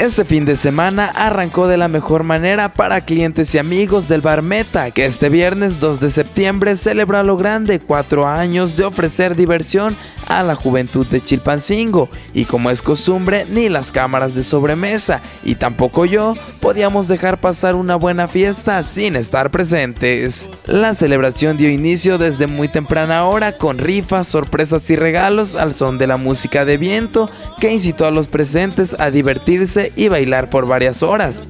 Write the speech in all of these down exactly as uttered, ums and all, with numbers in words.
Este fin de semana arrancó de la mejor manera para clientes y amigos del Bar Meta, que este viernes dos de septiembre celebró a lo grande cuatro años de ofrecer diversión a la juventud de Chilpancingo, y como es costumbre, ni las cámaras de sobremesa y tampoco yo podíamos dejar pasar una buena fiesta sin estar presentes. La celebración dio inicio desde muy temprana hora con rifas, sorpresas y regalos al son de la música de viento, que incitó a los presentes a divertirse y bailar por varias horas.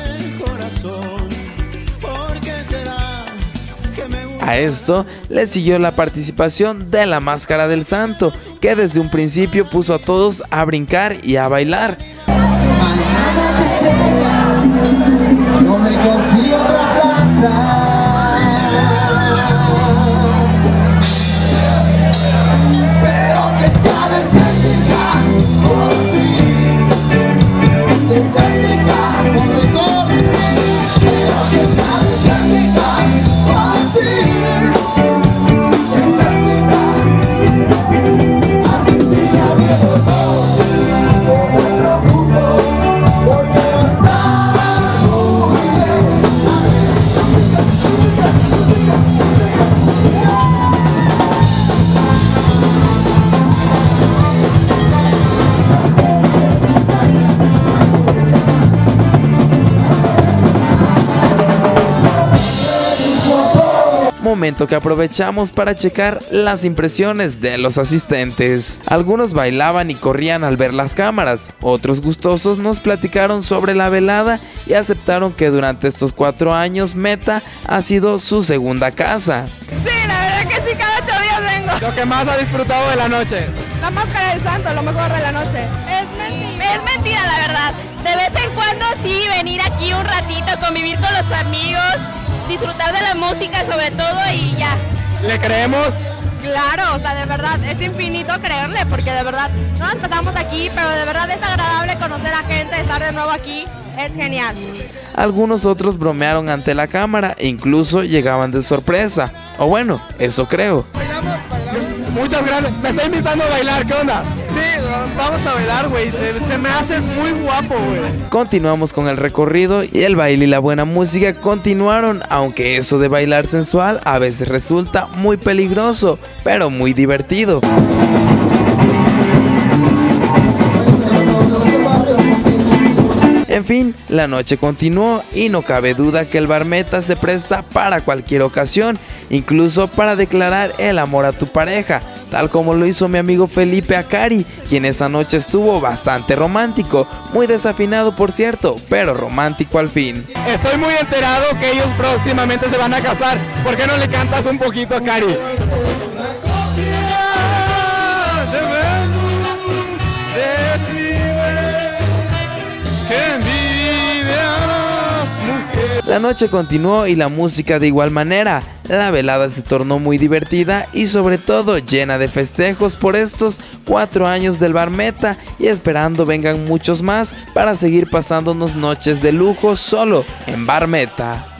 A esto le siguió la participación de la Máscara del Santo, que desde un principio puso a todos a brincar y a bailar. Momento que aprovechamos para checar las impresiones de los asistentes. Algunos bailaban y corrían al ver las cámaras, otros gustosos nos platicaron sobre la velada y aceptaron que durante estos cuatro años Meta ha sido su segunda casa. Sí, la verdad que sí, cada ocho días vengo. ¿Lo que más ha disfrutado de la noche? La Máscara del Santo, lo mejor de la noche. Es mentira, es mentira la verdad. De vez en cuando sí, venir aquí un ratito, convivir con los amigos, disfrutar de la música sobre todo y ya. ¿Le creemos? Claro, o sea, de verdad, es infinito creerle, porque de verdad, no nos pasamos aquí, pero de verdad es agradable conocer a gente, estar de nuevo aquí, es genial. Algunos otros bromearon ante la cámara e incluso llegaban de sorpresa, o bueno, eso creo. Bailamos, bailamos. Muchas gracias, me está invitando a bailar, ¿qué onda? Sí, vamos a bailar, güey, se me haces muy guapo, güey. Continuamos con el recorrido y el baile y la buena música continuaron, aunque eso de bailar sensual a veces resulta muy peligroso, pero muy divertido. En fin, la noche continuó y no cabe duda que el Bar Meta se presta para cualquier ocasión, incluso para declarar el amor a tu pareja, tal como lo hizo mi amigo Felipe Acari, quien esa noche estuvo bastante romántico, muy desafinado por cierto, pero romántico al fin. Estoy muy enterado que ellos próximamente se van a casar, ¿por qué no le cantas un poquito a Acari? La noche continuó y la música de igual manera. La velada se tornó muy divertida y sobre todo llena de festejos por estos cuatro años del Bar Meta, y esperando vengan muchos más para seguir pasándonos noches de lujo solo en Bar Meta.